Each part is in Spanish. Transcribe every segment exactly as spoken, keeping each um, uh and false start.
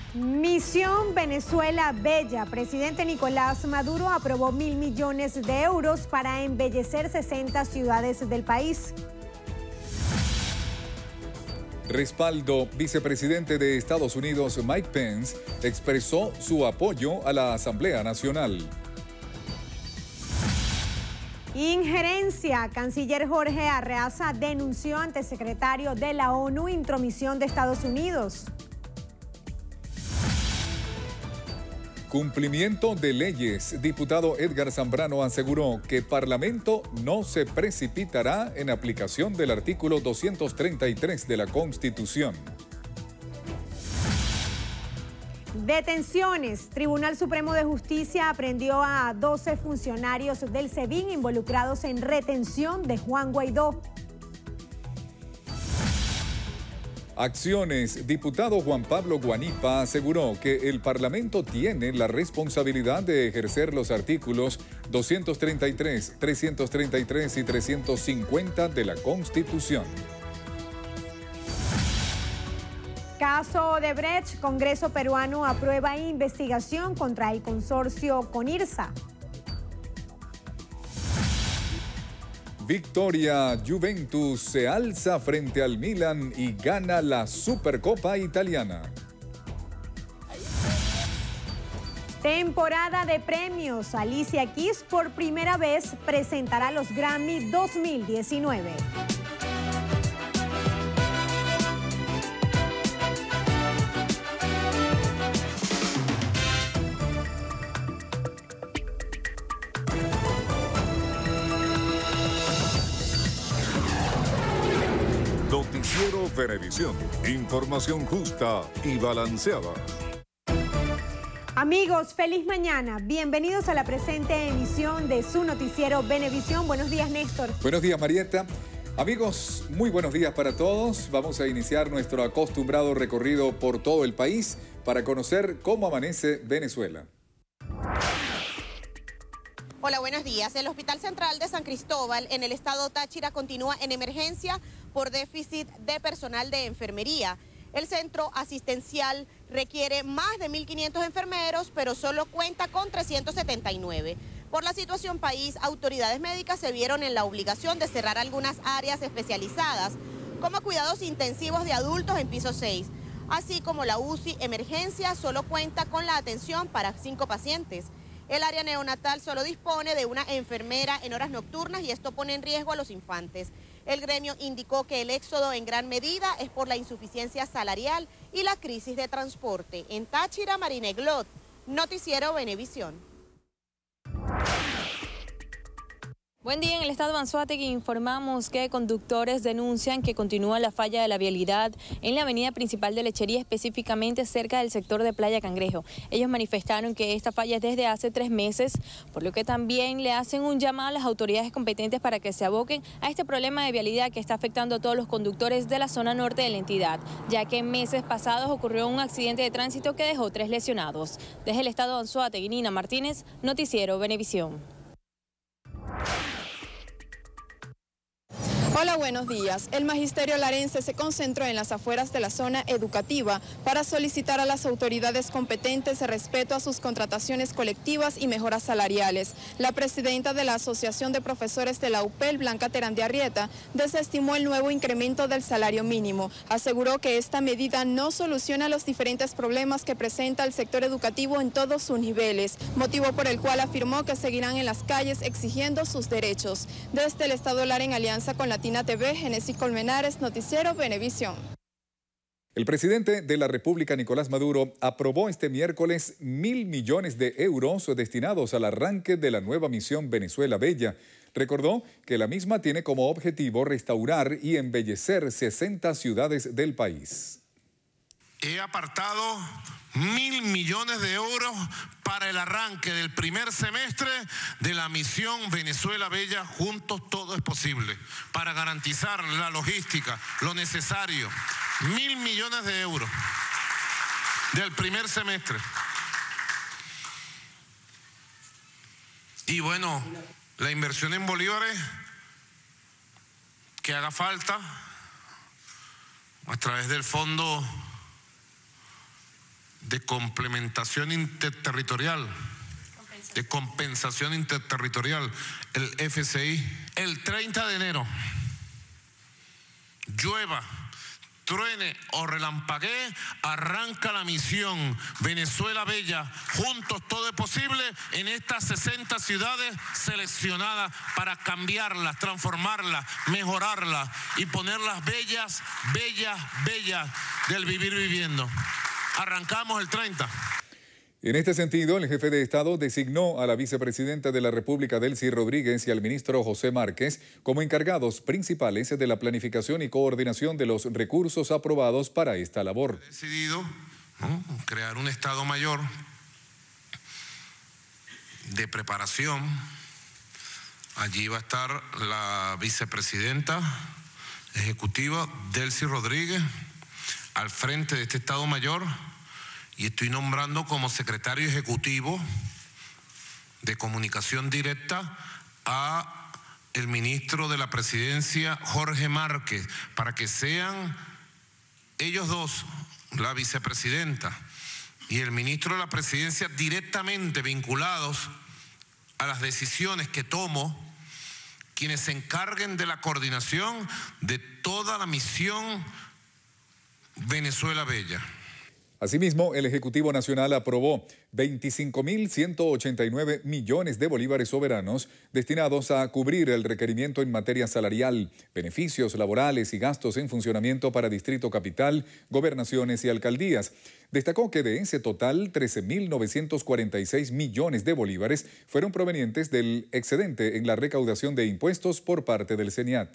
Misión Venezuela Bella. Presidente Nicolás Maduro aprobó mil millones de euros para embellecer sesenta ciudades del país. Respaldo. Vicepresidente de Estados Unidos Mike Pence expresó su apoyo a la Asamblea Nacional. Injerencia. Canciller Jorge Arreaza denunció ante secretario de la ONU intromisión de Estados Unidos. Cumplimiento de leyes. Diputado Edgar Zambrano aseguró que Parlamento no se precipitará en aplicación del artículo doscientos treinta y tres de la Constitución. Detenciones. Tribunal Supremo de Justicia aprendió a doce funcionarios del SEBIN involucrados en retención de Juan Guaidó. Acciones. Diputado Juan Pablo Guanipa aseguró que el Parlamento tiene la responsabilidad de ejercer los artículos doscientos treinta y tres, trescientos treinta y tres y trescientos cincuenta de la Constitución. Caso Odebrecht. Congreso peruano aprueba investigación contra el consorcio Conirsa. Victoria. Juventus se alza frente al Milan y gana la Supercopa Italiana. Temporada de premios. Alicia Keys por primera vez presentará los Grammy dos mil diecinueve. Noticiero Venevisión. Información justa y balanceada. Amigos, feliz mañana. Bienvenidos a la presente emisión de su noticiero Venevisión. Buenos días, Néstor. Buenos días, Marieta. Amigos, muy buenos días para todos. Vamos a iniciar nuestro acostumbrado recorrido por todo el país para conocer cómo amanece Venezuela. Hola, buenos días. El Hospital Central de San Cristóbal en el estado Táchira continúa en emergencia por déficit de personal de enfermería. El centro asistencial requiere más de mil quinientos enfermeros, pero solo cuenta con trescientos setenta y nueve. Por la situación país, autoridades médicas se vieron en la obligación de cerrar algunas áreas especializadas, como cuidados intensivos de adultos en piso seis, así como la U C I emergencia solo cuenta con la atención para cinco pacientes. El área neonatal solo dispone de una enfermera en horas nocturnas y esto pone en riesgo a los infantes. El gremio indicó que el éxodo en gran medida es por la insuficiencia salarial y la crisis de transporte. En Táchira, Marina Glot, Noticiero Venevisión. Buen día. En el estado de Anzoátegui informamos que conductores denuncian que continúa la falla de la vialidad en la avenida principal de Lechería, específicamente cerca del sector de Playa Cangrejo. Ellos manifestaron que esta falla es desde hace tres meses, por lo que también le hacen un llamado a las autoridades competentes para que se aboquen a este problema de vialidad que está afectando a todos los conductores de la zona norte de la entidad, ya que en meses pasados ocurrió un accidente de tránsito que dejó tres lesionados. Desde el estado de Anzoátegui, Nina Martínez, Noticiero Venevisión. Hola, buenos días. El magisterio larense se concentró en las afueras de la zona educativa para solicitar a las autoridades competentes respeto a sus contrataciones colectivas y mejoras salariales. La presidenta de la Asociación de Profesores de la U P E L, Blanca Terán de Arrieta, desestimó el nuevo incremento del salario mínimo. Aseguró que esta medida no soluciona los diferentes problemas que presenta el sector educativo en todos sus niveles, motivo por el cual afirmó que seguirán en las calles exigiendo sus derechos. Desde el Estado Lara, en alianza con Latina T V, Genesis Colmenares, Noticiero Venevisión. El presidente de la República, Nicolás Maduro, aprobó este miércoles mil millones de euros destinados al arranque de la nueva misión Venezuela Bella. Recordó que la misma tiene como objetivo restaurar y embellecer sesenta ciudades del país. He apartado mil millones de euros para el arranque del primer semestre de la misión Venezuela Bella. Juntos todo es posible, para garantizar la logística, lo necesario. Mil millones de euros del primer semestre. Y bueno, la inversión en bolívares que haga falta, a través del Fondo de complementación interterritorial, de compensación interterritorial, el F C I, el treinta de enero, llueva, truene o relampaguee, arranca la misión Venezuela Bella, juntos todo es posible, en estas sesenta ciudades seleccionadas para cambiarlas, transformarlas, mejorarlas y ponerlas bellas, bellas, bellas del vivir viviendo. Arrancamos el treinta. En este sentido, el jefe de Estado designó a la vicepresidenta de la República, Delcy Rodríguez, y al ministro José Márquez como encargados principales de la planificación y coordinación de los recursos aprobados para esta labor. He decidido, ¿no?, crear un Estado Mayor de preparación. Allí va a estar la vicepresidenta ejecutiva, Delcy Rodríguez, al frente de este Estado Mayor. Y estoy nombrando como secretario ejecutivo de comunicación directa a el ministro de la Presidencia, Jorge Márquez, para que sean ellos dos, la vicepresidenta y el ministro de la Presidencia, directamente vinculados a las decisiones que tomo, quienes se encarguen de la coordinación de toda la misión Venezuela Bella. Asimismo, el Ejecutivo Nacional aprobó veinticinco mil ciento ochenta y nueve millones de bolívares soberanos destinados a cubrir el requerimiento en materia salarial, beneficios laborales y gastos en funcionamiento para Distrito Capital, gobernaciones y alcaldías. Destacó que de ese total, trece mil novecientos cuarenta y seis millones de bolívares fueron provenientes del excedente en la recaudación de impuestos por parte del CENIAT.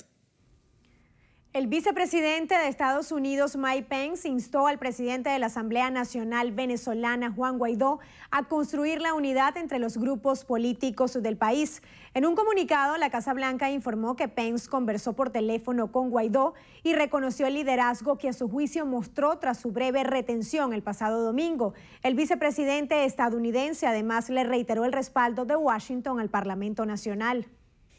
El vicepresidente de Estados Unidos, Mike Pence, instó al presidente de la Asamblea Nacional Venezolana, Juan Guaidó, a construir la unidad entre los grupos políticos del país. En un comunicado, la Casa Blanca informó que Pence conversó por teléfono con Guaidó y reconoció el liderazgo que a su juicio mostró tras su breve retención el pasado domingo. El vicepresidente estadounidense además le reiteró el respaldo de Washington al Parlamento Nacional.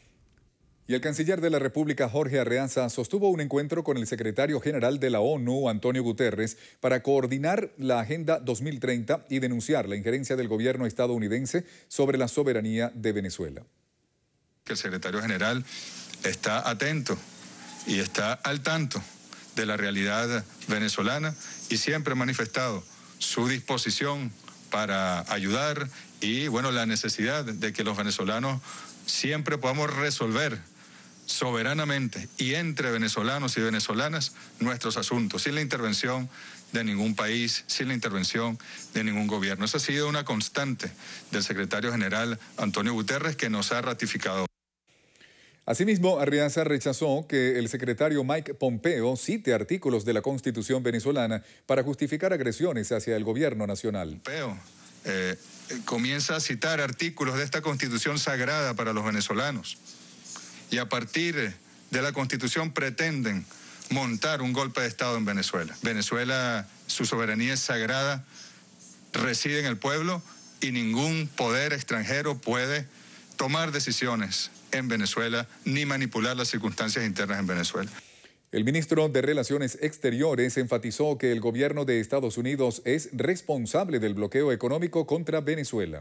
Y el canciller de la República, Jorge Arreaza, sostuvo un encuentro con el secretario general de la ONU, Antonio Guterres, para coordinar la Agenda dos mil treinta y denunciar la injerencia del gobierno estadounidense sobre la soberanía de Venezuela. El secretario general está atento y está al tanto de la realidad venezolana y siempre ha manifestado su disposición para ayudar y, bueno, la necesidad de que los venezolanos siempre podamos resolver soberanamente y entre venezolanos y venezolanas nuestros asuntos, sin la intervención de ningún país, sin la intervención de ningún gobierno. Esa ha sido una constante del secretario general Antonio Guterres, que nos ha ratificado. Asimismo, Arreaza rechazó que el secretario Mike Pompeo cite artículos de la Constitución venezolana para justificar agresiones hacia el gobierno nacional. Pompeo eh, comienza a citar artículos de esta Constitución sagrada para los venezolanos. Y a partir de la Constitución pretenden montar un golpe de Estado en Venezuela. Venezuela, su soberanía es sagrada, reside en el pueblo y ningún poder extranjero puede tomar decisiones en Venezuela ni manipular las circunstancias internas en Venezuela. El ministro de Relaciones Exteriores enfatizó que el gobierno de Estados Unidos es responsable del bloqueo económico contra Venezuela.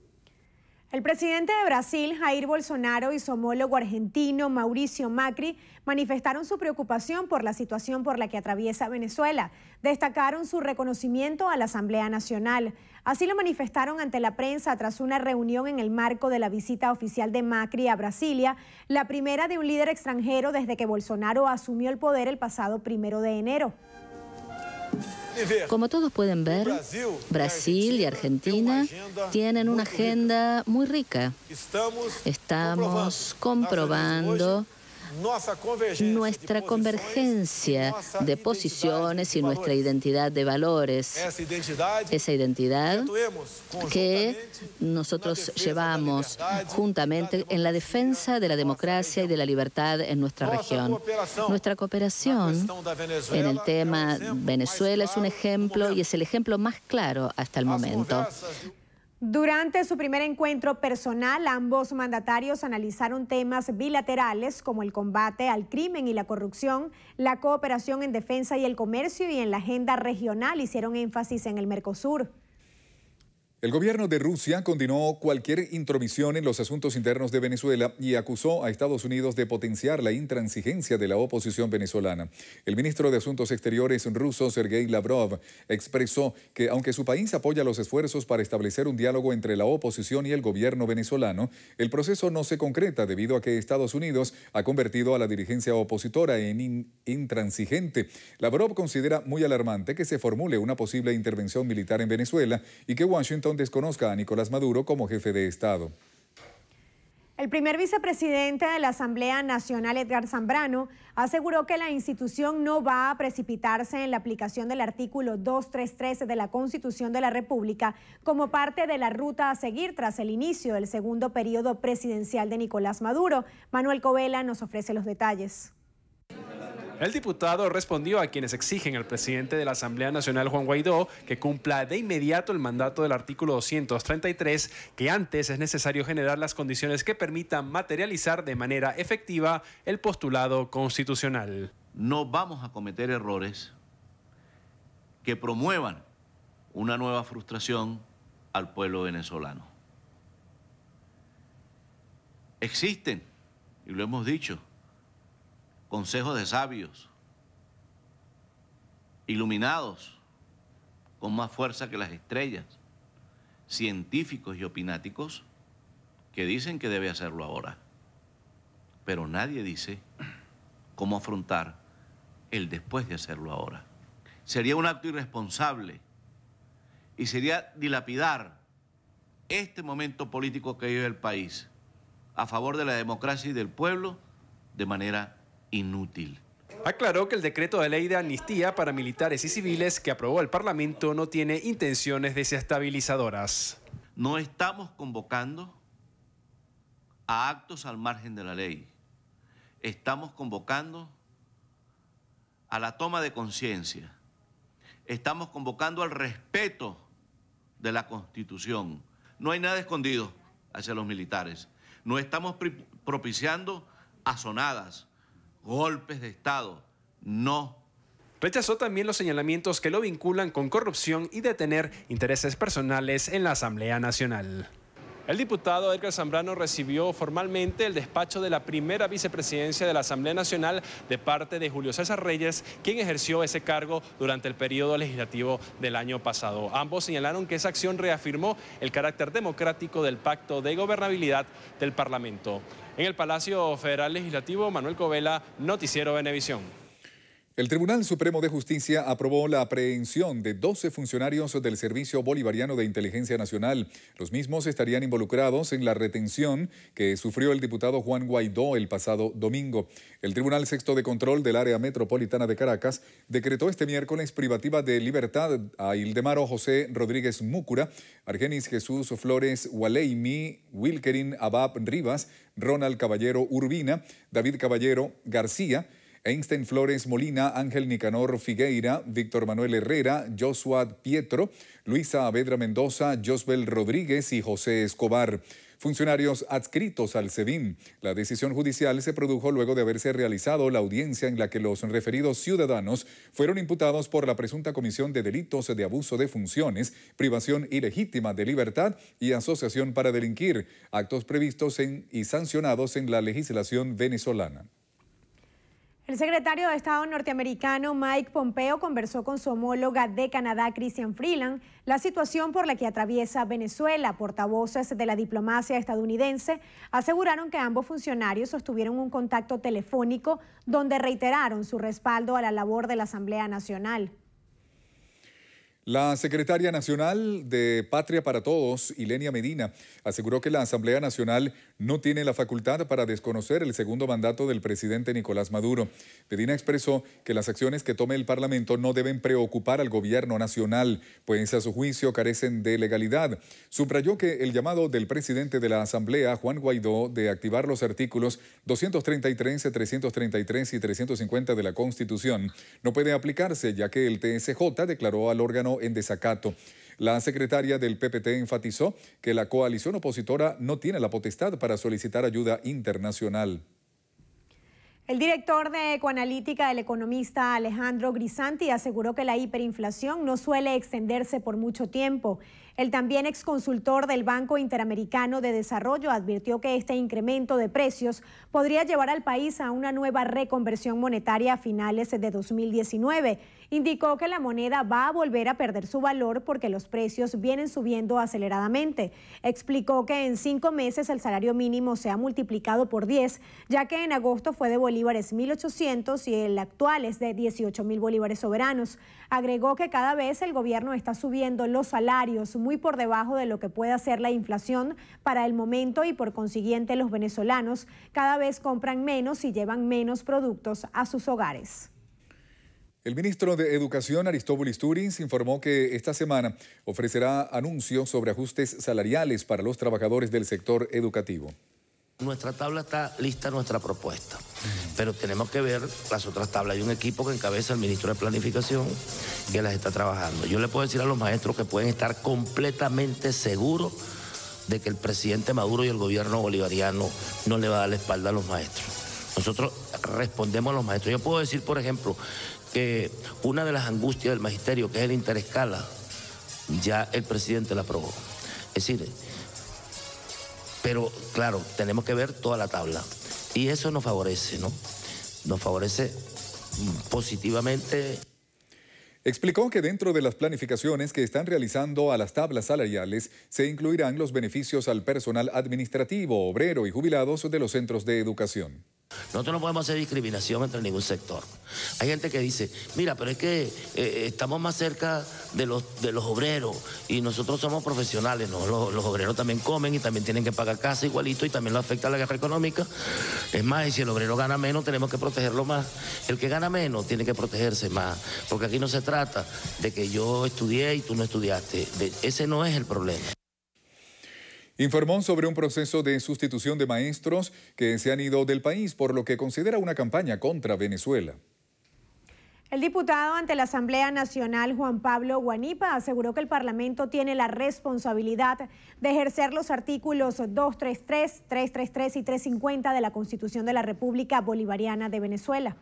El presidente de Brasil, Jair Bolsonaro, y su homólogo argentino, Mauricio Macri, manifestaron su preocupación por la situación por la que atraviesa Venezuela. Destacaron su reconocimiento a la Asamblea Nacional. Así lo manifestaron ante la prensa tras una reunión en el marco de la visita oficial de Macri a Brasilia, la primera de un líder extranjero desde que Bolsonaro asumió el poder el pasado primero de enero. Como todos pueden ver, Brasil y Argentina tienen una agenda muy rica. Estamos comprobando nuestra convergencia de posiciones y nuestra identidad de valores. Esa identidad que nosotros llevamos juntamente en la defensa de la democracia y de la libertad en nuestra región. Nuestra cooperación en el tema Venezuela es un ejemplo y es el ejemplo más claro hasta el momento. Durante su primer encuentro personal, ambos mandatarios analizaron temas bilaterales como el combate al crimen y la corrupción, la cooperación en defensa y el comercio, y en la agenda regional hicieron énfasis en el Mercosur. El gobierno de Rusia condenó cualquier intromisión en los asuntos internos de Venezuela y acusó a Estados Unidos de potenciar la intransigencia de la oposición venezolana. El ministro de Asuntos Exteriores ruso, Sergei Lavrov, expresó que aunque su país apoya los esfuerzos para establecer un diálogo entre la oposición y el gobierno venezolano, el proceso no se concreta debido a que Estados Unidos ha convertido a la dirigencia opositora en in intransigente. Lavrov considera muy alarmante que se formule una posible intervención militar en Venezuela y que Washington desconozca a Nicolás Maduro como jefe de Estado. El primer vicepresidente de la Asamblea Nacional, Edgar Zambrano, aseguró que la institución no va a precipitarse en la aplicación del artículo doscientos treinta y tres de la Constitución de la República como parte de la ruta a seguir tras el inicio del segundo periodo presidencial de Nicolás Maduro. Manuel Covela nos ofrece los detalles. El diputado respondió a quienes exigen al presidente de la Asamblea Nacional, Juan Guaidó, que cumpla de inmediato el mandato del artículo doscientos treinta y tres, que antes es necesario generar las condiciones que permitan materializar de manera efectiva el postulado constitucional. No vamos a cometer errores que promuevan una nueva frustración al pueblo venezolano. Existen, y lo hemos dicho, consejos de sabios, iluminados, con más fuerza que las estrellas, científicos y opináticos, que dicen que debe hacerlo ahora. Pero nadie dice cómo afrontar el después de hacerlo ahora. Sería un acto irresponsable y sería dilapidar este momento político que vive el país a favor de la democracia y del pueblo de manera inútil. Aclaró que el decreto de ley de amnistía para militares y civiles que aprobó el Parlamento no tiene intenciones desestabilizadoras. No estamos convocando a actos al margen de la ley. Estamos convocando a la toma de conciencia. Estamos convocando al respeto de la Constitución. No hay nada escondido hacia los militares. No estamos propiciando azonadas, golpes de Estado, no. Rechazó también los señalamientos que lo vinculan con corrupción y de tener intereses personales en la Asamblea Nacional. El diputado Edgar Zambrano recibió formalmente el despacho de la primera vicepresidencia de la Asamblea Nacional de parte de Julio César Reyes, quien ejerció ese cargo durante el periodo legislativo del año pasado. Ambos señalaron que esa acción reafirmó el carácter democrático del pacto de gobernabilidad del Parlamento. En el Palacio Federal Legislativo, Manuel Covela, Noticiero Venevisión. El Tribunal Supremo de Justicia aprobó la aprehensión de doce funcionarios del Servicio Bolivariano de Inteligencia Nacional. Los mismos estarían involucrados en la retención que sufrió el diputado Juan Guaidó el pasado domingo. El Tribunal Sexto de Control del Área Metropolitana de Caracas decretó este miércoles privativa de libertad a Ildemaro José Rodríguez Múcura, Argenis Jesús Flores Waleimi, Wilkerin Abab Rivas, Ronald Caballero Urbina, David Caballero García, Einstein Flores Molina, Ángel Nicanor Figueira, Víctor Manuel Herrera, Joshua Pietro, Luisa Avedra Mendoza, Josbel Rodríguez y José Escobar. Funcionarios adscritos al SEBIN. La decisión judicial se produjo luego de haberse realizado la audiencia en la que los referidos ciudadanos fueron imputados por la presunta comisión de delitos de abuso de funciones, privación ilegítima de libertad y asociación para delinquir, actos previstos en, y sancionados en la legislación venezolana. El secretario de Estado norteamericano Mike Pompeo conversó con su homóloga de Canadá, Chrystia Freeland, la situación por la que atraviesa Venezuela. Portavoces de la diplomacia estadounidense aseguraron que ambos funcionarios sostuvieron un contacto telefónico donde reiteraron su respaldo a la labor de la Asamblea Nacional. La secretaria nacional de Patria para Todos, Ilenia Medina, aseguró que la Asamblea Nacional no tiene la facultad para desconocer el segundo mandato del presidente Nicolás Maduro. Medina expresó que las acciones que tome el Parlamento no deben preocupar al gobierno nacional, pues a su juicio carecen de legalidad. Subrayó que el llamado del presidente de la Asamblea, Juan Guaidó, de activar los artículos doscientos treinta y tres, trescientos treinta y tres y trescientos cincuenta de la Constitución no puede aplicarse, ya que el T S J declaró al órgano en desacato. La secretaria del P P T enfatizó que la coalición opositora no tiene la potestad para solicitar ayuda internacional. El director de Ecoanalítica, el economista Alejandro Grisanti, aseguró que la hiperinflación no suele extenderse por mucho tiempo. El también exconsultor del Banco Interamericano de Desarrollo advirtió que este incremento de precios podría llevar al país a una nueva reconversión monetaria a finales de dos mil diecinueve. Indicó que la moneda va a volver a perder su valor porque los precios vienen subiendo aceleradamente. Explicó que en cinco meses el salario mínimo se ha multiplicado por diez, ya que en agosto fue de bolívares mil ochocientos y el actual es de dieciocho mil bolívares soberanos. Agregó que cada vez el gobierno está subiendo los salarios muy por debajo de lo que puede hacer la inflación para el momento y por consiguiente los venezolanos cada vez compran menos y llevan menos productos a sus hogares. El ministro de Educación, Aristóbulo Turins, informó que esta semana ofrecerá anuncios sobre ajustes salariales para los trabajadores del sector educativo. Nuestra tabla está lista, nuestra propuesta, pero tenemos que ver las otras tablas. Hay un equipo que encabeza el ministro de Planificación que las está trabajando. Yo le puedo decir a los maestros que pueden estar completamente seguros de que el presidente Maduro y el gobierno bolivariano no le va a dar la espalda a los maestros. Nosotros respondemos a los maestros. Yo puedo decir, por ejemplo, que una de las angustias del magisterio, que es el interescala, ya el presidente la aprobó. Es decir, pero claro, tenemos que ver toda la tabla y eso nos favorece, ¿no? Nos favorece positivamente. Explicó que dentro de las planificaciones que están realizando a las tablas salariales se incluirán los beneficios al personal administrativo, obrero y jubilados de los centros de educación. Nosotros no podemos hacer discriminación entre ningún sector. Hay gente que dice, mira, pero es que eh, estamos más cerca de los, de los obreros y nosotros somos profesionales, ¿no? Los, los obreros también comen y también tienen que pagar casa igualito y también lo afecta la guerra económica. Es más, y si el obrero gana menos, tenemos que protegerlo más. El que gana menos tiene que protegerse más, porque aquí no se trata de que yo estudié y tú no estudiaste. De, ese no es el problema. Informó sobre un proceso de sustitución de maestros que se han ido del país, por lo que considera una campaña contra Venezuela. El diputado ante la Asamblea Nacional, Juan Pablo Guanipa, aseguró que el Parlamento tiene la responsabilidad de ejercer los artículos doscientos treinta y tres, trescientos treinta y tres y trescientos cincuenta de la Constitución de la República Bolivariana de Venezuela.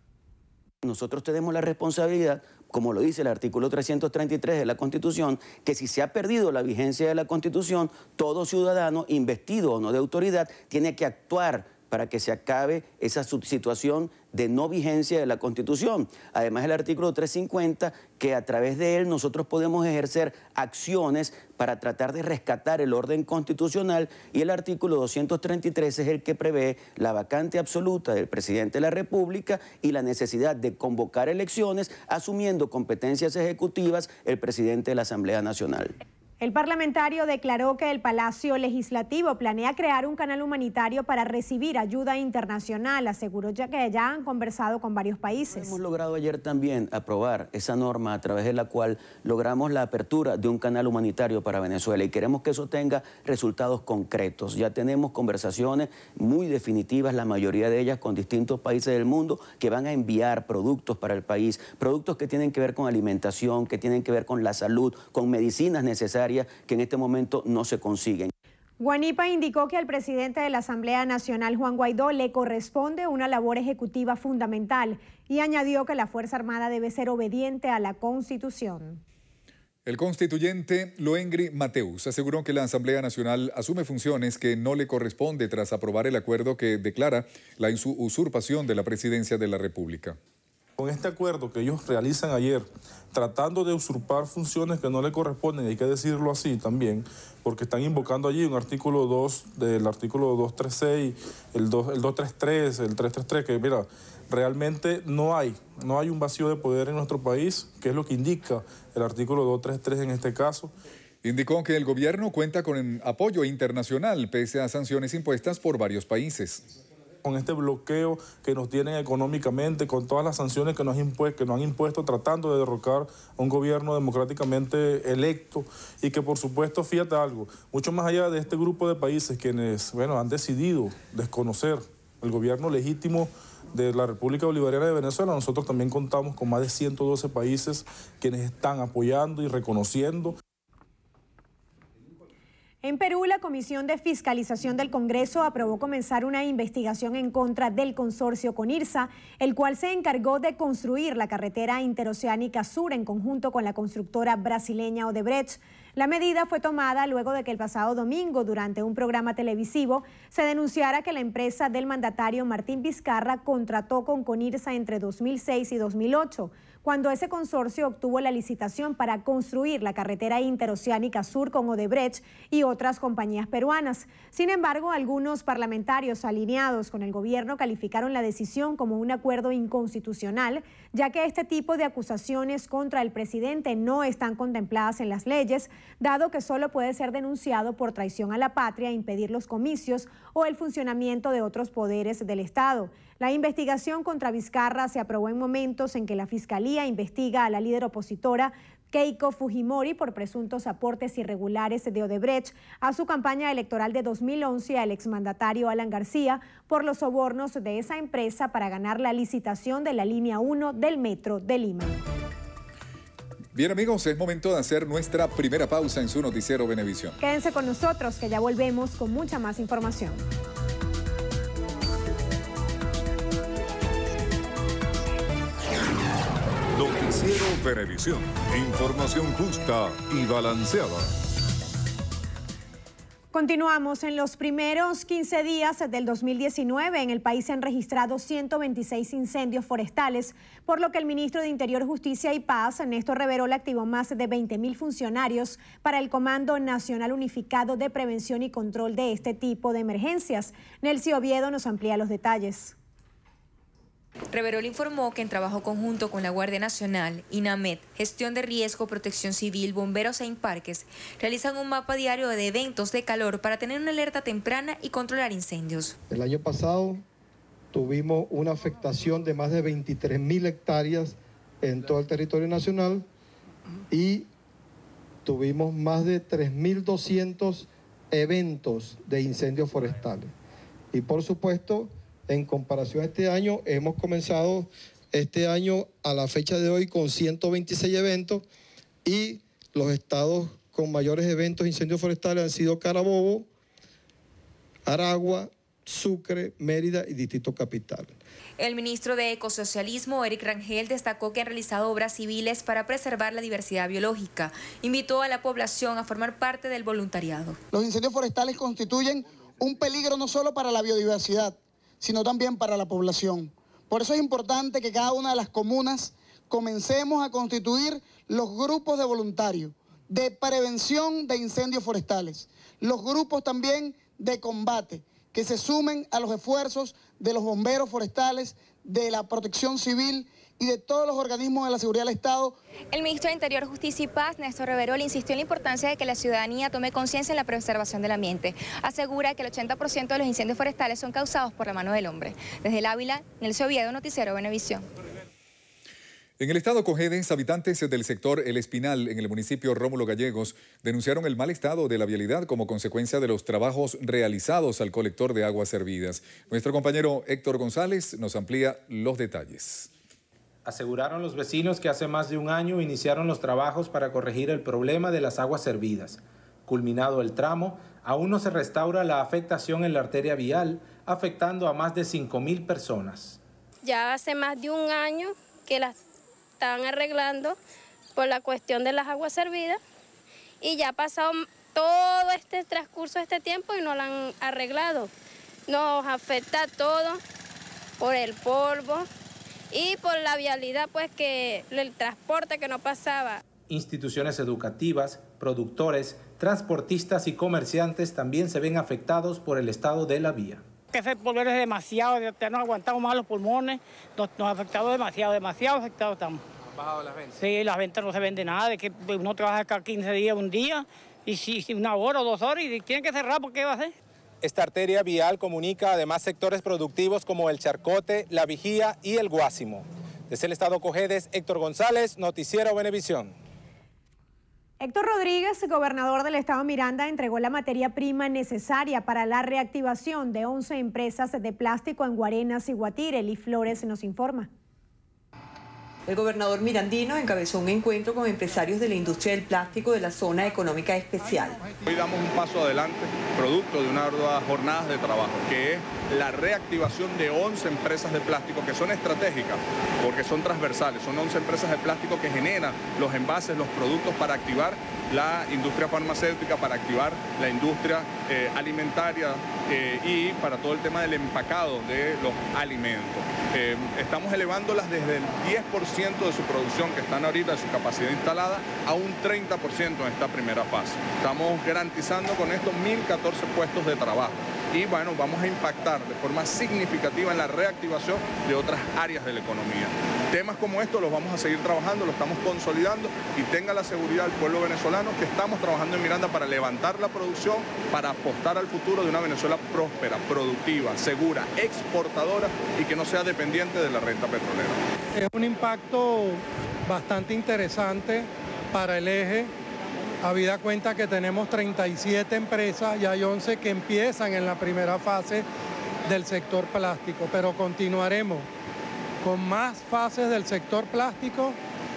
Nosotros tenemos la responsabilidad, como lo dice el artículo trescientos treinta y tres de la Constitución, que si se ha perdido la vigencia de la Constitución, todo ciudadano investido o no de autoridad tiene que actuar para que se acabe esa situación de no vigencia de la Constitución. Además, el artículo trescientos cincuenta, que a través de él nosotros podemos ejercer acciones para tratar de rescatar el orden constitucional, y el artículo doscientos treinta y tres es el que prevé la vacante absoluta del presidente de la República y la necesidad de convocar elecciones asumiendo competencias ejecutivas el presidente de la Asamblea Nacional. El parlamentario declaró que el Palacio Legislativo planea crear un canal humanitario para recibir ayuda internacional. Aseguró ya que ya han conversado con varios países. Hemos logrado ayer también aprobar esa norma a través de la cual logramos la apertura de un canal humanitario para Venezuela y queremos que eso tenga resultados concretos. Ya tenemos conversaciones muy definitivas, la mayoría de ellas con distintos países del mundo que van a enviar productos para el país, productos que tienen que ver con alimentación, que tienen que ver con la salud, con medicinas necesarias que en este momento no se consiguen. Guanipa indicó que al presidente de la Asamblea Nacional, Juan Guaidó, le corresponde una labor ejecutiva fundamental y añadió que la Fuerza Armada debe ser obediente a la Constitución. El constituyente Loengri Mateus aseguró que la Asamblea Nacional asume funciones que no le corresponde tras aprobar el acuerdo que declara la usurpación de la presidencia de la República. Con este acuerdo que ellos realizan ayer, tratando de usurpar funciones que no le corresponden, hay que decirlo así también, porque están invocando allí un artículo dos del artículo doscientos treinta y seis, el, dos, el doscientos treinta y tres, el trescientos treinta y tres, que mira, realmente no hay, no hay un vacío de poder en nuestro país, que es lo que indica el artículo doscientos treinta y tres en este caso. Indicó que el gobierno cuenta con apoyo internacional pese a sanciones impuestas por varios países. Con este bloqueo que nos tienen económicamente, con todas las sanciones que nos, impuesto, que nos han impuesto tratando de derrocar a un gobierno democráticamente electo y que por supuesto, fíjate algo, mucho más allá de este grupo de países quienes bueno, han decidido desconocer el gobierno legítimo de la República Bolivariana de Venezuela, nosotros también contamos con más de ciento doce países quienes están apoyando y reconociendo. En Perú, la Comisión de Fiscalización del Congreso aprobó comenzar una investigación en contra del consorcio Conirsa, el cual se encargó de construir la carretera interoceánica sur en conjunto con la constructora brasileña Odebrecht. La medida fue tomada luego de que el pasado domingo, durante un programa televisivo, se denunciara que la empresa del mandatario Martín Vizcarra contrató con Conirsa entre dos mil seis y dos mil ocho, cuando ese consorcio obtuvo la licitación para construir la carretera interoceánica sur con Odebrecht y otras compañías peruanas. Sin embargo, algunos parlamentarios alineados con el gobierno calificaron la decisión como un acuerdo inconstitucional, ya que este tipo de acusaciones contra el presidente no están contempladas en las leyes, dado que solo puede ser denunciado por traición a la patria, impedir los comicios o el funcionamiento de otros poderes del Estado. La investigación contra Vizcarra se aprobó en momentos en que la Fiscalía investiga a la líder opositora Keiko Fujimori por presuntos aportes irregulares de Odebrecht a su campaña electoral de dos mil once y al exmandatario Alan García por los sobornos de esa empresa para ganar la licitación de la línea uno del Metro de Lima. Bien amigos, es momento de hacer nuestra primera pausa en su noticiero Venevisión. Quédense con nosotros que ya volvemos con mucha más información. Noticiero Venevisión. Información justa y balanceada. Continuamos. En los primeros quince días del dos mil diecinueve en el país se han registrado ciento veintiséis incendios forestales, por lo que el ministro de Interior, Justicia y Paz, Néstor Reverol, activó más de veinte mil funcionarios para el Comando Nacional Unificado de Prevención y Control de este tipo de emergencias. Nelcy Oviedo nos amplía los detalles. Reverol informó que en trabajo conjunto con la Guardia Nacional, INAMED, Gestión de Riesgo, Protección Civil, Bomberos e Imparques, realizan un mapa diario de eventos de calor para tener una alerta temprana y controlar incendios. El año pasado tuvimos una afectación de más de veintitrés mil hectáreas en todo el territorio nacional y tuvimos más de tres mil doscientos eventos de incendios forestales. Y por supuesto, en comparación a este año, hemos comenzado este año a la fecha de hoy con ciento veintiséis eventos y los estados con mayores eventos de incendios forestales han sido Carabobo, Aragua, Sucre, Mérida y Distrito Capital. El ministro de Ecosocialismo, Eric Rangel, destacó que han realizado obras civiles para preservar la diversidad biológica. Invitó a la población a formar parte del voluntariado. Los incendios forestales constituyen un peligro no solo para la biodiversidad, sino también para la población. Por eso es importante que cada una de las comunas comencemos a constituir los grupos de voluntarios de prevención de incendios forestales, los grupos también de combate, que se sumen a los esfuerzos de los bomberos forestales, de la protección civil y de todos los organismos de la seguridad del Estado. El ministro de Interior, Justicia y Paz, Néstor Reverol, insistió en la importancia de que la ciudadanía tome conciencia en la preservación del ambiente. Asegura que el ochenta por ciento de los incendios forestales son causados por la mano del hombre. Desde el Ávila, Nelcy Oviedo, Noticiero Venevisión. En el estado Cojedes, habitantes del sector El Espinal, en el municipio Rómulo Gallegos, denunciaron el mal estado de la vialidad como consecuencia de los trabajos realizados al colector de aguas servidas. Nuestro compañero Héctor González nos amplía los detalles. Aseguraron los vecinos que hace más de un año iniciaron los trabajos para corregir el problema de las aguas servidas. Culminado el tramo, aún no se restaura la afectación en la arteria vial, afectando a más de cinco mil personas. Ya hace más de un año que las estaban arreglando por la cuestión de las aguas servidas y ya ha pasado todo este transcurso de este tiempo y no la han arreglado. Nos afecta todo por el polvo y por la vialidad, pues que el transporte que no pasaba. Instituciones educativas, productores, transportistas y comerciantes también se ven afectados por el estado de la vía. Ese polvo es demasiado, ya nos aguantamos más los pulmones, nos, nos ha afectado demasiado, demasiado afectados estamos. ¿Han bajado las ventas? Sí, las ventas no se venden nada, de que uno trabaja acá quince días, un día, y si, si una hora o dos horas, y tienen que cerrar, ¿por qué va a hacer? Esta arteria vial comunica además sectores productivos como el Charcote, La Vigía y el Guásimo. Desde el estado Cojedes, Héctor González, Noticiero Venevisión. Héctor Rodríguez, gobernador del estado Miranda, entregó la materia prima necesaria para la reactivación de once empresas de plástico en Guarenas y Guatire. Eli Flores nos informa. El gobernador mirandino encabezó un encuentro con empresarios de la industria del plástico de la zona económica especial. Hoy damos un paso adelante, producto de unas arduas jornadas de trabajo, que es la reactivación de once empresas de plástico que son estratégicas, porque son transversales. Son once empresas de plástico que generan los envases, los productos para activar la industria farmacéutica, para activar la industria eh, alimentaria eh, y para todo el tema del empacado de los alimentos. Eh, estamos elevándolas desde el diez por ciento de su producción, que están ahorita de su capacidad instalada, a un treinta por ciento en esta primera fase. Estamos garantizando con esto mil catorce puestos de trabajo. Y bueno, vamos a impactar de forma significativa en la reactivación de otras áreas de la economía. Temas como estos los vamos a seguir trabajando, lo estamos consolidando y tenga la seguridad el pueblo venezolano que estamos trabajando en Miranda para levantar la producción, para apostar al futuro de una Venezuela próspera, productiva, segura, exportadora y que no sea dependiente de la renta petrolera. Es un impacto bastante interesante para el eje. Habida cuenta que tenemos treinta y siete empresas y hay once que empiezan en la primera fase del sector plástico, pero continuaremos con más fases del sector plástico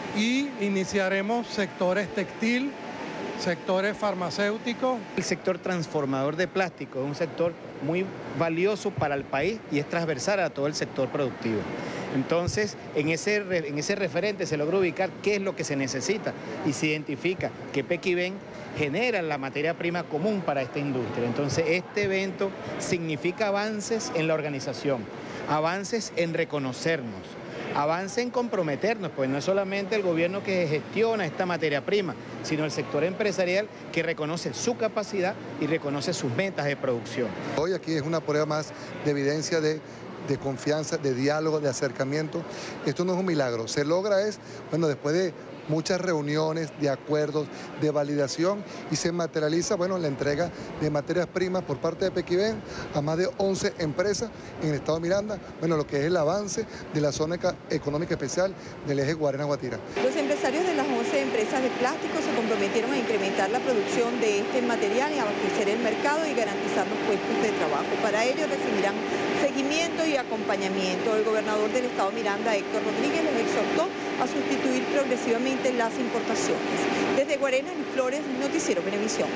y iniciaremos sectores textil, sectores farmacéuticos. El sector transformador de plástico es un sector muy valioso para el país y es transversal a todo el sector productivo. Entonces, en ese, en ese referente se logra ubicar qué es lo que se necesita y se identifica que Pequibén genera la materia prima común para esta industria. Entonces, este evento significa avances en la organización, avances en reconocernos, avance en comprometernos, pues no es solamente el gobierno que gestiona esta materia prima, sino el sector empresarial que reconoce su capacidad y reconoce sus metas de producción. Hoy aquí es una prueba más de evidencia de de confianza, de diálogo, de acercamiento. Esto no es un milagro, se logra es, bueno, después de muchas reuniones, de acuerdos, de validación y se materializa, bueno, la entrega de materias primas por parte de Pequibén a más de once empresas en el estado de Miranda, bueno, lo que es el avance de la zona económica especial del eje Guarena-Guatira. Los empresarios de las once empresas de plástico se comprometieron a incrementar la producción de este material y abastecer el mercado y garantizar los puestos de trabajo. Para ello recibirán seguimiento y acompañamiento. El gobernador del estado Miranda, Héctor Rodríguez, les exhortó a sustituir progresivamente las importaciones. Desde Guarena, Flores, Noticiero Venevisión.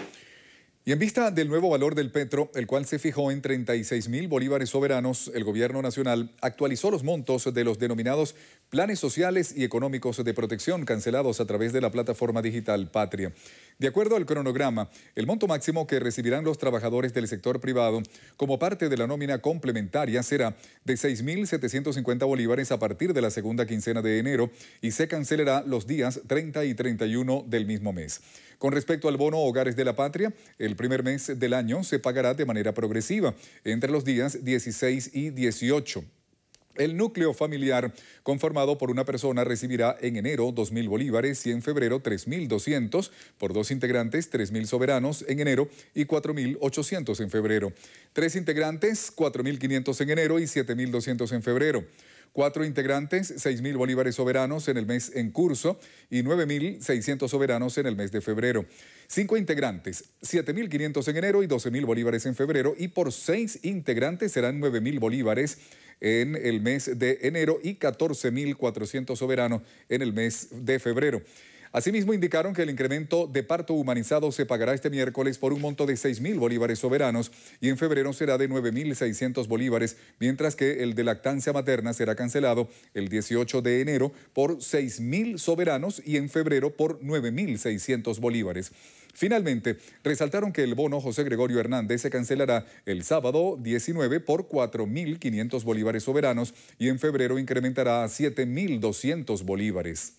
Y en vista del nuevo valor del petro, el cual se fijó en treinta y seis mil bolívares soberanos, el gobierno nacional actualizó los montos de los denominados planes sociales y económicos de protección cancelados a través de la plataforma digital Patria. De acuerdo al cronograma, el monto máximo que recibirán los trabajadores del sector privado como parte de la nómina complementaria será de seis mil setecientos cincuenta bolívares a partir de la segunda quincena de enero y se cancelará los días treinta y treinta y uno del mismo mes. Con respecto al bono Hogares de la Patria, el primer mes del año se pagará de manera progresiva, entre los días dieciséis y dieciocho. El núcleo familiar conformado por una persona recibirá en enero dos mil bolívares y en febrero tres mil doscientos, por dos integrantes tres mil soberanos en enero y cuatro mil ochocientos en febrero. Tres integrantes cuatro mil quinientos en enero y siete mil doscientos en febrero. Cuatro integrantes, seis mil bolívares soberanos en el mes en curso y nueve mil seiscientos soberanos en el mes de febrero. Cinco integrantes, siete mil quinientos en enero y doce mil bolívares en febrero. Y por seis integrantes serán nueve mil bolívares en el mes de enero y catorce mil cuatrocientos soberanos en el mes de febrero. Asimismo, indicaron que el incremento de parto humanizado se pagará este miércoles por un monto de seis mil bolívares soberanos y en febrero será de nueve mil seiscientos bolívares, mientras que el de lactancia materna será cancelado el dieciocho de enero por seis mil soberanos y en febrero por nueve mil seiscientos bolívares. Finalmente, resaltaron que el bono José Gregorio Hernández se cancelará el sábado diecinueve por cuatro mil quinientos bolívares soberanos y en febrero incrementará a siete mil doscientos bolívares.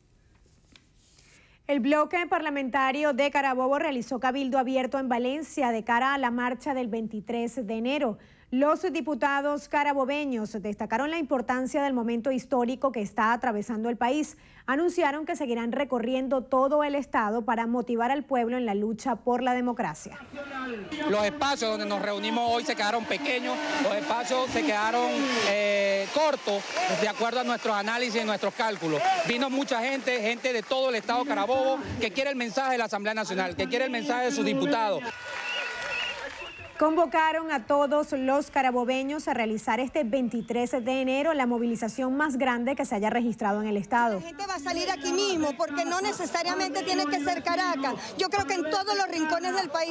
El bloque parlamentario de Carabobo realizó cabildo abierto en Valencia de cara a la marcha del veintitrés de enero. Los diputados carabobeños destacaron la importancia del momento histórico que está atravesando el país. Anunciaron que seguirán recorriendo todo el estado para motivar al pueblo en la lucha por la democracia. Los espacios donde nos reunimos hoy se quedaron pequeños, los espacios se quedaron eh, cortos de acuerdo a nuestros análisis y nuestros cálculos. Vino mucha gente, gente de todo el estado Carabobo que quiere el mensaje de la Asamblea Nacional, que quiere el mensaje de sus diputados. Convocaron a todos los carabobeños a realizar este veintitrés de enero la movilización más grande que se haya registrado en el estado. La gente va a salir aquí mismo porque no necesariamente tiene que ser Caracas. Yo creo que en todos los rincones del país.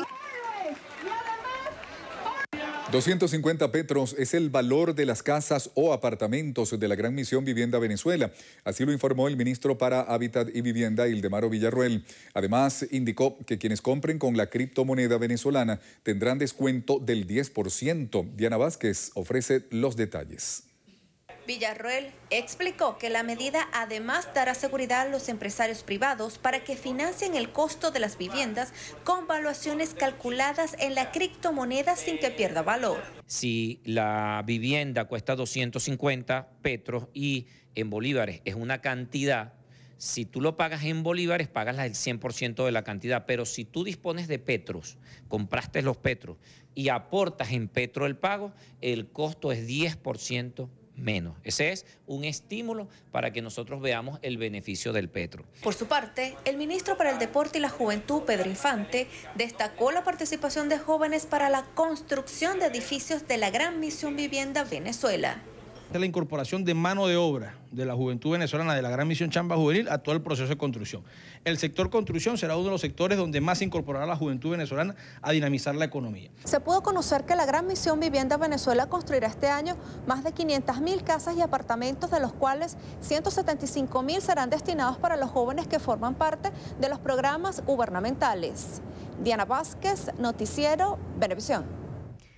doscientos cincuenta petros es el valor de las casas o apartamentos de la Gran Misión Vivienda Venezuela. Así lo informó el ministro para Hábitat y Vivienda, Ildemaro Villarroel. Además, indicó que quienes compren con la criptomoneda venezolana tendrán descuento del diez por ciento. Diana Vázquez ofrece los detalles. Villarroel explicó que la medida además dará seguridad a los empresarios privados para que financien el costo de las viviendas con valuaciones calculadas en la criptomoneda sin que pierda valor. Si la vivienda cuesta doscientos cincuenta petros y en bolívares es una cantidad, si tú lo pagas en bolívares, pagas el cien por ciento de la cantidad, pero si tú dispones de petros, compraste los petros y aportas en petro el pago, el costo es diez por ciento menos. Ese es un estímulo para que nosotros veamos el beneficio del petro. Por su parte, el ministro para el Deporte y la Juventud, Pedro Infante, destacó la participación de jóvenes para la construcción de edificios de la Gran Misión Vivienda Venezuela. La incorporación de mano de obra de la juventud venezolana de la Gran Misión Chamba Juvenil a todo el proceso de construcción. El sector construcción será uno de los sectores donde más se incorporará la juventud venezolana a dinamizar la economía. Se pudo conocer que la Gran Misión Vivienda Venezuela construirá este año más de quinientas mil casas y apartamentos, de los cuales ciento setenta y cinco mil serán destinados para los jóvenes que forman parte de los programas gubernamentales. Diana Vázquez, Noticiero Venevisión.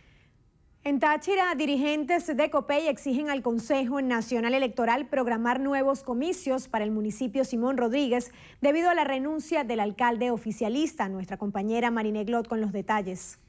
En Táchira, dirigentes de COPEI exigen al Consejo Nacional Electoral programar nuevos comicios para el municipio Simón Rodríguez debido a la renuncia del alcalde oficialista. Nuestra compañera Marine Glot con los detalles.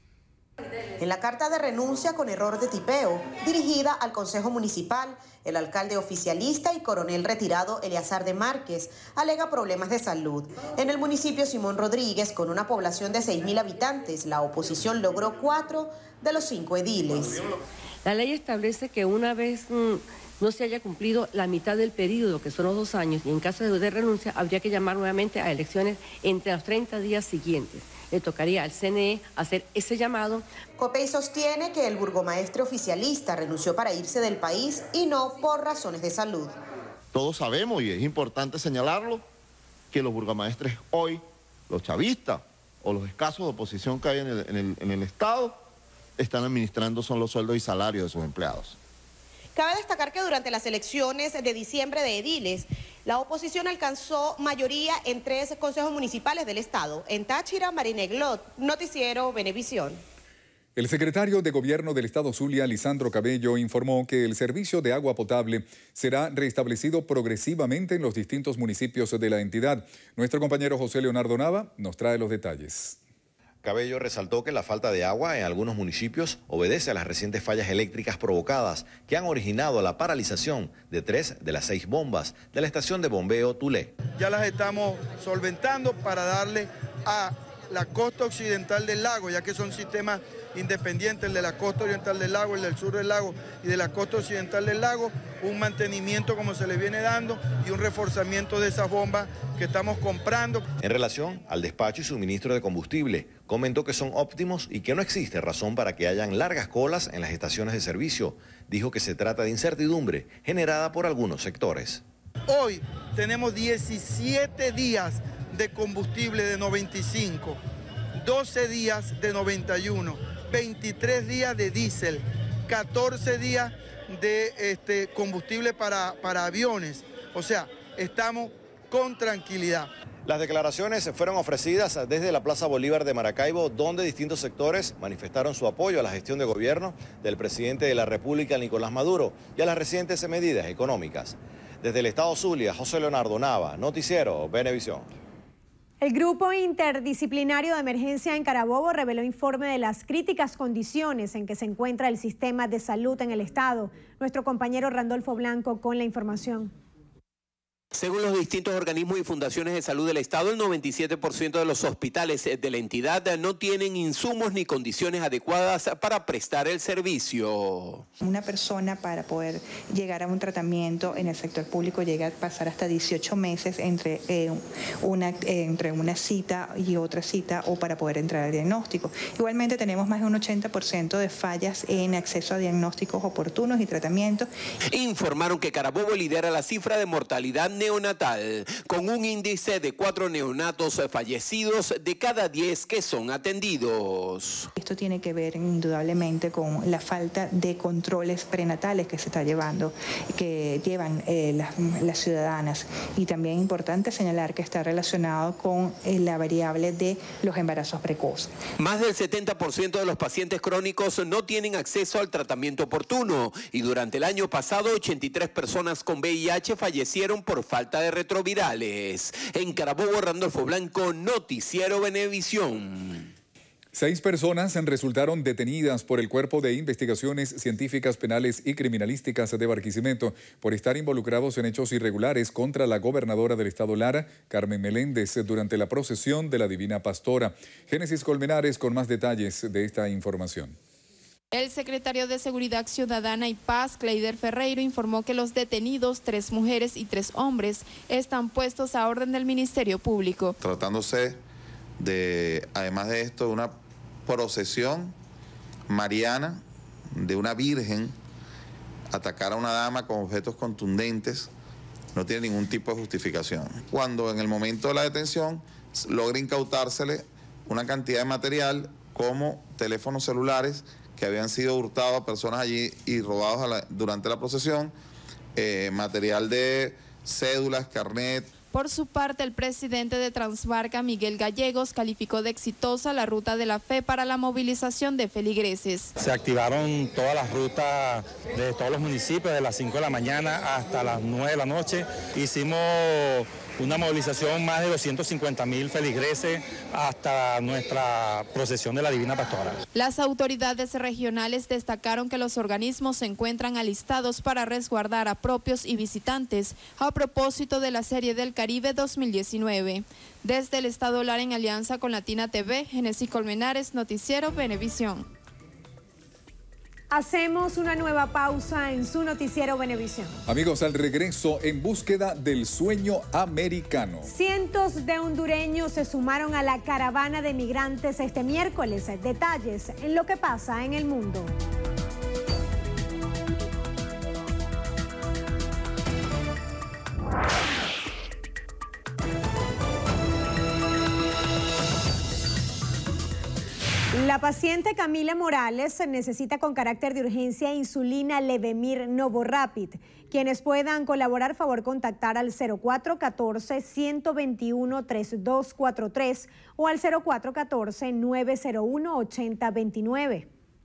En la carta de renuncia con error de tipeo, dirigida al Consejo Municipal, el alcalde oficialista y coronel retirado Eleazar de Márquez alega problemas de salud. En el municipio Simón Rodríguez, con una población de seis mil habitantes, la oposición logró cuatro de los cinco ediles. La ley establece que una vez mmm, no se haya cumplido la mitad del periodo, que son los dos años, y en caso de renuncia habría que llamar nuevamente a elecciones entre los treinta días siguientes. Le tocaría al C N E hacer ese llamado. COPEI sostiene que el burgomaestre oficialista renunció para irse del país y no por razones de salud. Todos sabemos, y es importante señalarlo, que los burgomaestres hoy, los chavistas o los escasos de oposición que hay en el, en el, en el Estado, están administrando son los sueldos y salarios de sus empleados. Cabe destacar que durante las elecciones de diciembre de ediles, la oposición alcanzó mayoría en tres consejos municipales del estado. En Táchira, Marine Glot, Noticiero Venevisión. El secretario de Gobierno del Estado Zulia, Lisandro Cabello, informó que el servicio de agua potable será restablecido progresivamente en los distintos municipios de la entidad. Nuestro compañero José Leonardo Nava nos trae los detalles. Cabello resaltó que la falta de agua en algunos municipios obedece a las recientes fallas eléctricas provocadas que han originado la paralización de tres de las seis bombas de la estación de bombeo Tulé. Ya las estamos solventando para darle a la costa occidental del lago, ya que son sistemas independientes, el de la costa oriental del lago, el del sur del lago y de la costa occidental del lago, un mantenimiento como se le viene dando y un reforzamiento de esas bombas que estamos comprando. En relación al despacho y suministro de combustible, comentó que son óptimos y que no existe razón para que hayan largas colas en las estaciones de servicio. Dijo que se trata de incertidumbre generada por algunos sectores. Hoy tenemos diecisiete días de combustible de noventa y cinco, doce días de noventa y uno, veintitrés días de diésel, catorce días de este, combustible para, para aviones. O sea, estamos con tranquilidad. Las declaraciones fueron ofrecidas desde la Plaza Bolívar de Maracaibo, donde distintos sectores manifestaron su apoyo a la gestión de gobierno del presidente de la República, Nicolás Maduro, y a las recientes medidas económicas. Desde el Estado Zulia, José Leonardo Nava, Noticiero Venevisión. El Grupo Interdisciplinario de Emergencia en Carabobo reveló informe de las críticas condiciones en que se encuentra el sistema de salud en el estado. Nuestro compañero Randolfo Blanco con la información. Según los distintos organismos y fundaciones de salud del Estado, el noventa y siete por ciento de los hospitales de la entidad no tienen insumos ni condiciones adecuadas para prestar el servicio. Una persona para poder llegar a un tratamiento en el sector público llega a pasar hasta dieciocho meses entre, eh, una, eh, entre una cita y otra cita o para poder entrar al diagnóstico. Igualmente tenemos más de un ochenta por ciento de fallas en acceso a diagnósticos oportunos y tratamientos. Informaron que Carabobo lidera la cifra de mortalidad neonatal, con un índice de cuatro neonatos fallecidos de cada diez que son atendidos. Esto tiene que ver indudablemente con la falta de controles prenatales que se está llevando, que llevan eh, las, las ciudadanas. Y también es importante señalar que está relacionado con eh, la variable de los embarazos precoces. Más del setenta por ciento de los pacientes crónicos no tienen acceso al tratamiento oportuno y durante el año pasado ochenta y tres personas con V I H fallecieron por falta de retrovirales. En Carabobo, Randolfo Blanco, Noticiero Venevisión. Seis personas resultaron detenidas por el Cuerpo de Investigaciones Científicas Penales y Criminalísticas de Barquisimeto por estar involucrados en hechos irregulares contra la gobernadora del estado Lara, Carmen Meléndez, durante la procesión de la Divina Pastora. Génesis Colmenares con más detalles de esta información. El secretario de Seguridad Ciudadana y Paz, Cleider Ferreiro, informó que los detenidos, tres mujeres y tres hombres, están puestos a orden del Ministerio Público. Tratándose de, además de esto, una procesión mariana de una virgen, atacar a una dama con objetos contundentes no tiene ningún tipo de justificación. Cuando en el momento de la detención logra incautársele una cantidad de material como teléfonos celulares que habían sido hurtados a personas allí y robados a la, durante la procesión, eh, material de cédulas, carnet. Por su parte, el presidente de Transbarca, Miguel Gallegos, calificó de exitosa la Ruta de la Fe para la movilización de feligreses. Se activaron todas las rutas de todos los municipios, de las cinco de la mañana hasta las nueve de la noche. Hicimos una movilización más de doscientos cincuenta mil feligreses hasta nuestra procesión de la Divina Pastora. Las autoridades regionales destacaron que los organismos se encuentran alistados para resguardar a propios y visitantes a propósito de la Serie del Caribe dos mil diecinueve. Desde el estado Lara, en alianza con Latina T V, Génesis Colmenares, Noticiero Venevisión. Hacemos una nueva pausa en su Noticiero Venevisión. Amigos, al regreso, en búsqueda del sueño americano. Cientos de hondureños se sumaron a la caravana de migrantes este miércoles. Detalles en lo que pasa en el mundo. La paciente Camila Morales necesita con carácter de urgencia insulina Levemir Novorapid. Quienes puedan colaborar, favor contactar al cero cuatro uno cuatro, uno dos uno, tres dos cuatro tres o al cero cuatro uno cuatro, nueve cero uno, ocho cero dos nueve.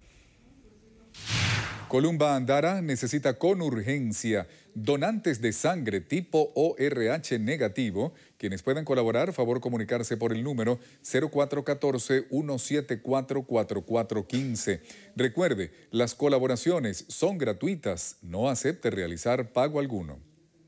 Columba Andara necesita con urgencia donantes de sangre tipo O R H negativo. Quienes puedan colaborar, favor comunicarse por el número cero cuatro uno cuatro, uno siete cuatro, cuatro cuatro uno cinco. Recuerde, las colaboraciones son gratuitas. No acepte realizar pago alguno.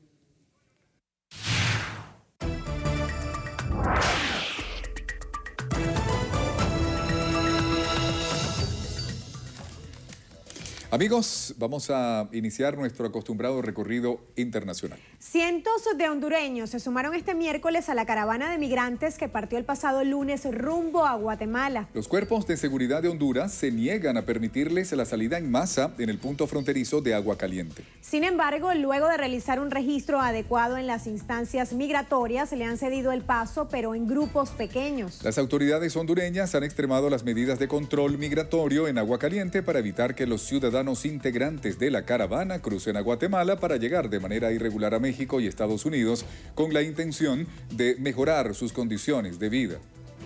Amigos, vamos a iniciar nuestro acostumbrado recorrido internacional. Cientos de hondureños se sumaron este miércoles a la caravana de migrantes que partió el pasado lunes rumbo a Guatemala. Los cuerpos de seguridad de Honduras se niegan a permitirles la salida en masa en el punto fronterizo de Agua Caliente. Sin embargo, luego de realizar un registro adecuado en las instancias migratorias, le han cedido el paso, pero en grupos pequeños. Las autoridades hondureñas han extremado las medidas de control migratorio en Agua Caliente para evitar que los ciudadanos integrantes de la caravana crucen a Guatemala para llegar de manera irregular a México y Estados Unidos con la intención de mejorar sus condiciones de vida.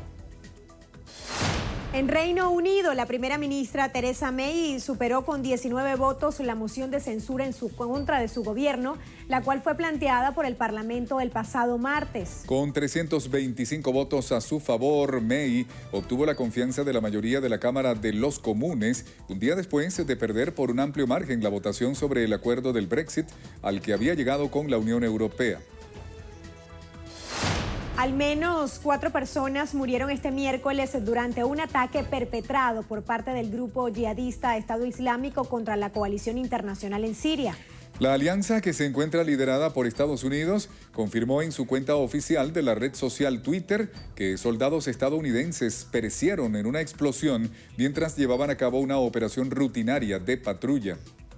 En Reino Unido, la primera ministra Theresa May superó con diecinueve votos la moción de censura en su contra de su gobierno, la cual fue planteada por el Parlamento el pasado martes. Con trescientos veinticinco votos a su favor, May obtuvo la confianza de la mayoría de la Cámara de los Comunes, un día después de perder por un amplio margen la votación sobre el acuerdo del Brexit al que había llegado con la Unión Europea. Al menos cuatro personas murieron este miércoles durante un ataque perpetrado por parte del grupo yihadista Estado Islámico contra la coalición internacional en Siria. La alianza, que se encuentra liderada por Estados Unidos, confirmó en su cuenta oficial de la red social Twitter que soldados estadounidenses perecieron en una explosión mientras llevaban a cabo una operación rutinaria de patrulla.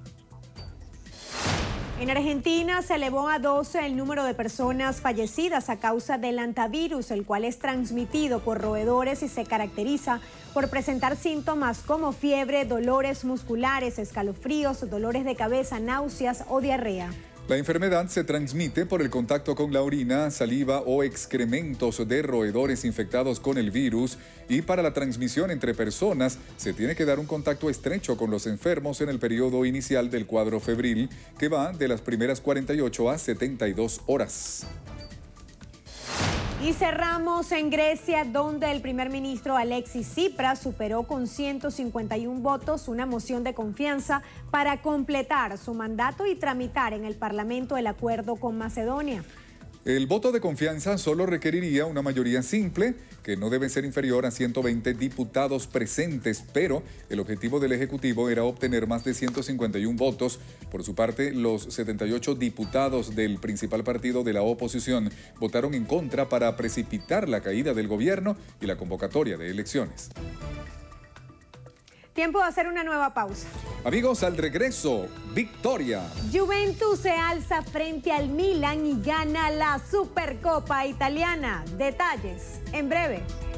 En Argentina se elevó a doce el número de personas fallecidas a causa del hantavirus, el cual es transmitido por roedores y se caracteriza por presentar síntomas como fiebre, dolores musculares, escalofríos, dolores de cabeza, náuseas o diarrea. La enfermedad se transmite por el contacto con la orina, saliva o excrementos de roedores infectados con el virus, y para la transmisión entre personas se tiene que dar un contacto estrecho con los enfermos en el periodo inicial del cuadro febril, que va de las primeras cuarenta y ocho a setenta y dos horas. Y cerramos en Grecia, donde el primer ministro Alexis Tsipras superó con ciento cincuenta y uno votos una moción de confianza para completar su mandato y tramitar en el Parlamento el acuerdo con Macedonia. El voto de confianza solo requeriría una mayoría simple, que no debe ser inferior a ciento veinte diputados presentes, pero el objetivo del Ejecutivo era obtener más de ciento cincuenta y uno votos. Por su parte, los setenta y ocho diputados del principal partido de la oposición votaron en contra para precipitar la caída del gobierno y la convocatoria de elecciones. Tiempo de hacer una nueva pausa. Amigos, al regreso, victoria. Juventus se alza frente al Milan y gana la Supercopa Italiana. Detalles en breve.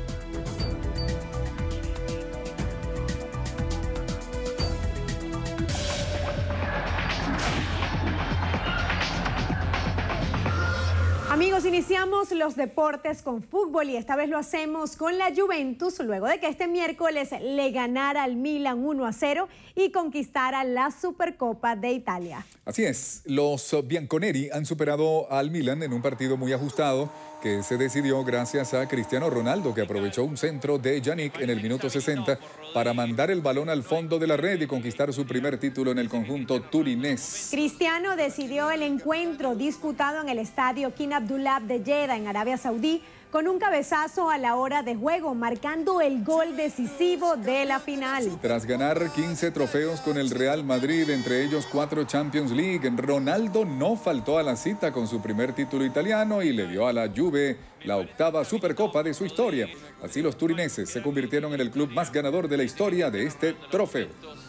Amigos, iniciamos los deportes con fútbol y esta vez lo hacemos con la Juventus, luego de que este miércoles le ganara al Milan uno a cero y conquistara la Supercopa de Italia. Así es, los bianconeri han superado al Milan en un partido muy ajustado que se decidió gracias a Cristiano Ronaldo, que aprovechó un centro de Yannick en el minuto sesenta para mandar el balón al fondo de la red y conquistar su primer título en el conjunto turinés. Cristiano decidió el encuentro disputado en el estadio King Abdullah de Jeddah en Arabia Saudí con un cabezazo a la hora de juego, marcando el gol decisivo de la final. Tras ganar quince trofeos con el Real Madrid, entre ellos cuatro Champions League, Ronaldo no faltó a la cita con su primer título italiano y le dio a la Juve la octava Supercopa de su historia. Así los turineses se convirtieron en el club más ganador de la historia de este trofeo.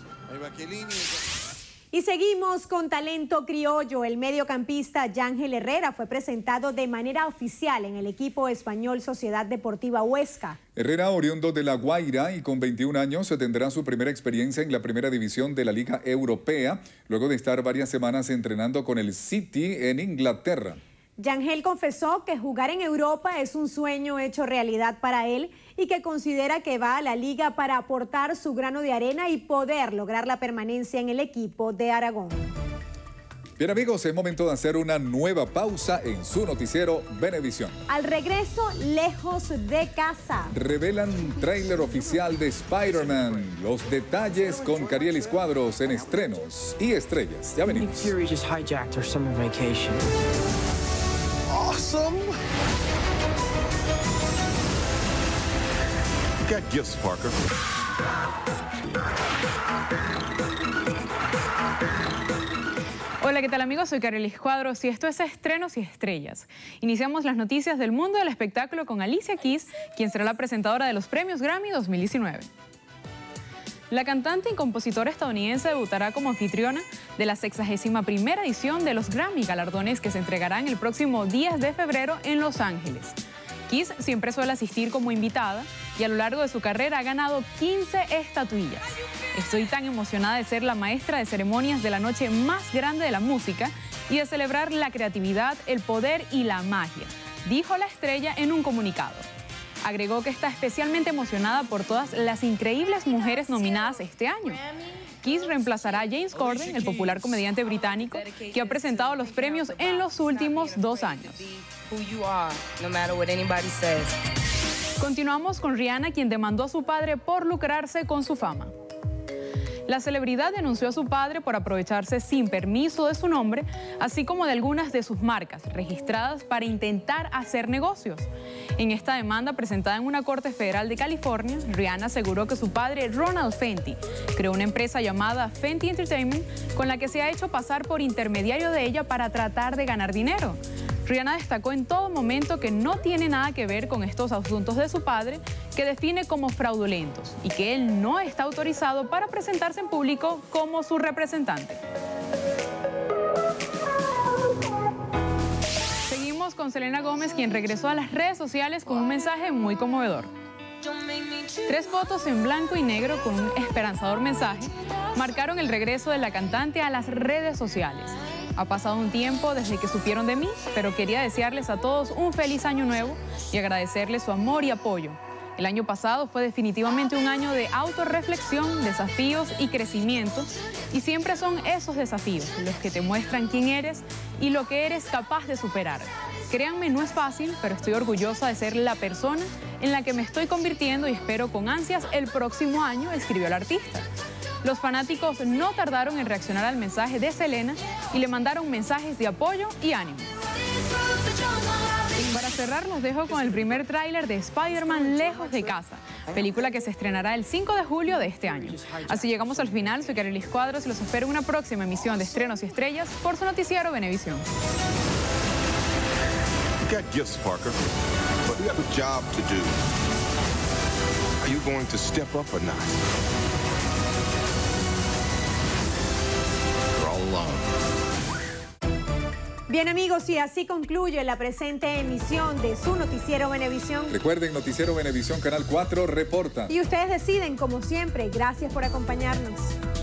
Y seguimos con talento criollo. El mediocampista Yángel Herrera fue presentado de manera oficial en el equipo español Sociedad Deportiva Huesca. Herrera, oriundo de La Guaira y con veintiún años, tendrá su primera experiencia en la primera división de la Liga Europea, luego de estar varias semanas entrenando con el City en Inglaterra. Yángel confesó que jugar en Europa es un sueño hecho realidad para él y que considera que va a la liga para aportar su grano de arena y poder lograr la permanencia en el equipo de Aragón. Bien, amigos, es momento de hacer una nueva pausa en su noticiero Venevisión. Al regreso, lejos de casa. Revelan tráiler oficial de Spider-Man. Los detalles con Carielis Cuadros en estrenos y estrellas. Ya venimos. Awesome. Got gifts, Parker. Hola, ¿qué tal amigos? Soy Carielis Cuadros y esto es Estrenos y Estrellas. Iniciamos las noticias del mundo del espectáculo con Alicia Keys, quien será la presentadora de los premios Grammy dos mil diecinueve. La cantante y compositora estadounidense debutará como anfitriona de la sexagésima primera edición de los Grammy, galardones que se entregarán el próximo diez de febrero en Los Ángeles. Keys siempre suele asistir como invitada y a lo largo de su carrera ha ganado quince estatuillas. Estoy tan emocionada de ser la maestra de ceremonias de la noche más grande de la música y de celebrar la creatividad, el poder y la magia, dijo la estrella en un comunicado. Agregó que está especialmente emocionada por todas las increíbles mujeres nominadas este año. Keys reemplazará a James Corden, el popular comediante británico, que ha presentado los premios en los últimos dos años. Continuamos con Rihanna, quien demandó a su padre por lucrarse con su fama. La celebridad denunció a su padre por aprovecharse sin permiso de su nombre, así como de algunas de sus marcas registradas para intentar hacer negocios. En esta demanda presentada en una corte federal de California, Rihanna aseguró que su padre, Ronald Fenty, creó una empresa llamada Fenty Entertainment con la que se ha hecho pasar por intermediario de ella para tratar de ganar dinero. Rihanna destacó en todo momento que no tiene nada que ver con estos asuntos de su padre, que define como fraudulentos, y que él no está autorizado para presentarse en público como su representante. Seguimos con Selena Gómez, quien regresó a las redes sociales con un mensaje muy conmovedor. Tres fotos en blanco y negro con un esperanzador mensaje marcaron el regreso de la cantante a las redes sociales. Ha pasado un tiempo desde que supieron de mí, pero quería desearles a todos un feliz año nuevo y agradecerles su amor y apoyo. El año pasado fue definitivamente un año de autorreflexión, desafíos y crecimiento, y siempre son esos desafíos los que te muestran quién eres y lo que eres capaz de superar. Créanme, no es fácil, pero estoy orgullosa de ser la persona en la que me estoy convirtiendo y espero con ansias el próximo año, escribió el artista. Los fanáticos no tardaron en reaccionar al mensaje de Selena y le mandaron mensajes de apoyo y ánimo. Para cerrar, los dejo con el primer tráiler de Spider-Man Lejos de Casa, película que se estrenará el cinco de julio de este año. Así llegamos al final. Soy Carolis Cuadros y los espero en una próxima emisión de Estrenos y Estrellas por su noticiero Venevisión. You got gifts, Parker, but we have a job to do. Are you going to step up or not? You're all alone. Bien, amigos, y así concluye la presente emisión de su noticiero Venevisión. Recuerden, Noticiero Venevisión, Canal cuatro, reporta. Y ustedes deciden, como siempre. Gracias por acompañarnos.